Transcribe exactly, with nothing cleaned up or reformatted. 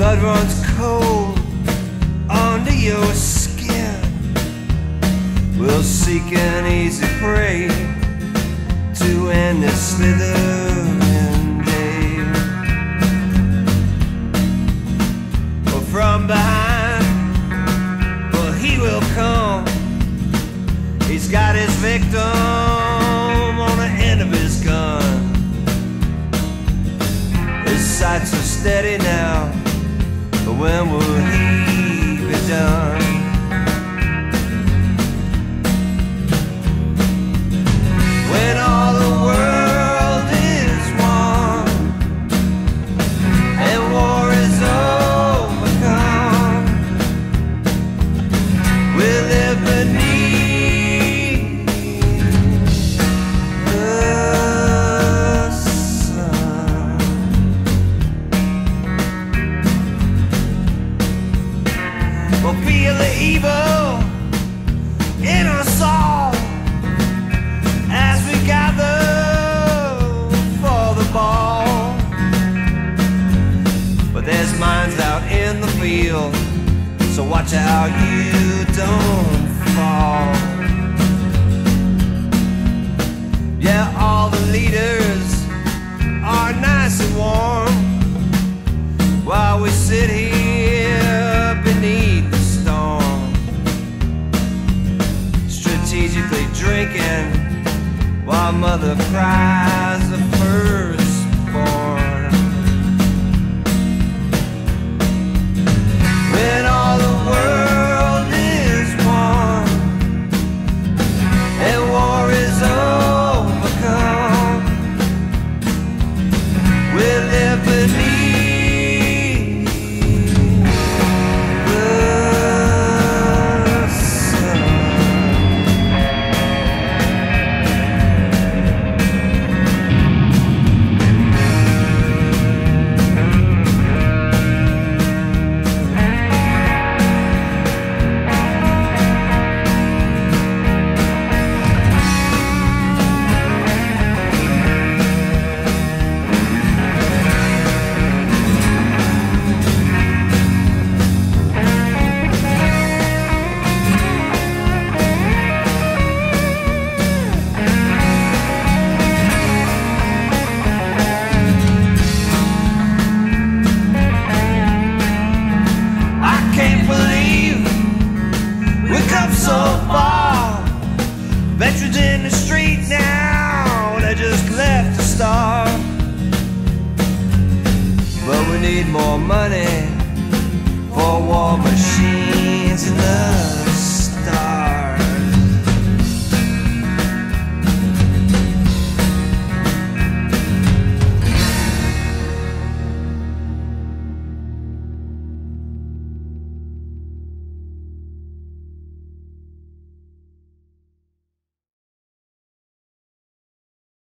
blood runs cold under your skin. We'll seek an easy prey to end this slithering day. But from behind, well, he will come. He's got his victim on the end of his gun. His sights are steady now, but when will he be done? When all the world is won and war is overcome, we'll live beneath the sun. We'll feel the evil in us all as we gather for the ball. But there's mines out in the field, so watch out you don't fall. Yeah, all the leaders are nice and warm while we sit here beneath the storm, strategically drinking while mother cries the firstborn. When all the world is won and war is overcome, we'll live beneath the sun. So far, veterans in the street now, they just left to starve. But we need more money for war machines and love.